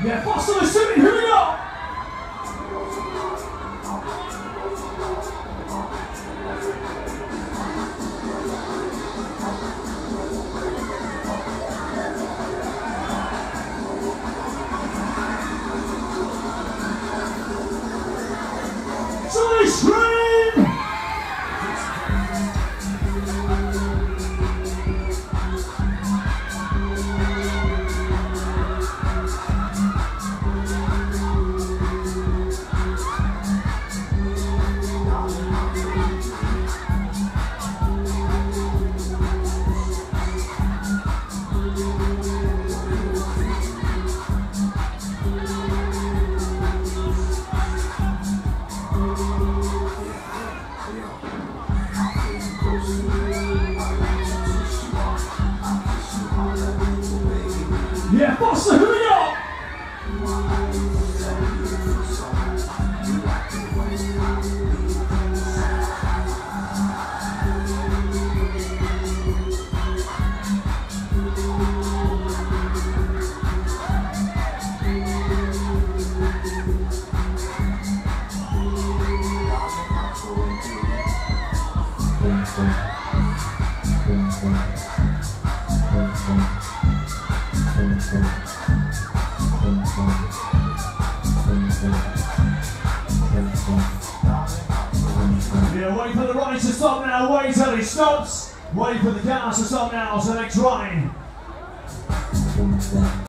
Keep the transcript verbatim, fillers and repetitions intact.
Yeah, Percival is shooting, here we go! Somebody scream! Yeah, Waltzer, here we go! Yeah, waiting for the running to stop now, wait till he stops. Waiting for the counters to stop now, so next running.